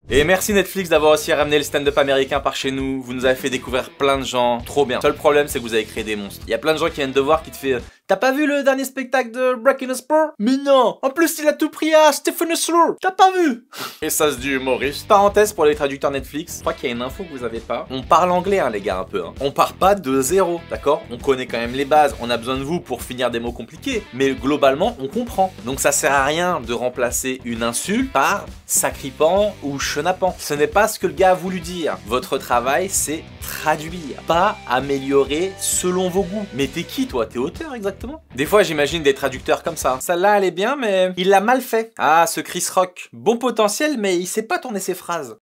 Et merci Netflix d'avoir aussi ramené le stand-up américain par chez nous. Vous nous avez fait découvrir plein de gens, trop bien. Seul problème, c'est que vous avez créé des monstres. Il y a plein de gens qui viennent de voir qui te fait t'as pas vu le dernier spectacle de Breaking Spur? Mais non. En plus, il a tout pris à Stephen Slow. T'as pas vu? Et ça se dit humoriste. Parenthèse pour les traducteurs Netflix. Je crois qu'il y a une info que vous avez pas. On parle anglais, hein, les gars, un peu. Hein. On part pas de zéro, d'accord? On connaît quand même les bases. On a besoin de vous pour finir des mots compliqués. Mais globalement, on comprend. Donc ça sert à rien de remplacer une insulte par sacripant ou chenapan. Ce n'est pas ce que le gars a voulu dire. Votre travail, c'est traduire, pas améliorer selon vos goûts. Mais t'es qui, toi? T'es auteur, exactement? Des fois, j'imagine des traducteurs comme ça. Celle-là, elle est bien, mais il l'a mal fait. Ah, ce Chris Rock. Bon potentiel, mais il sait pas tourner ses phrases.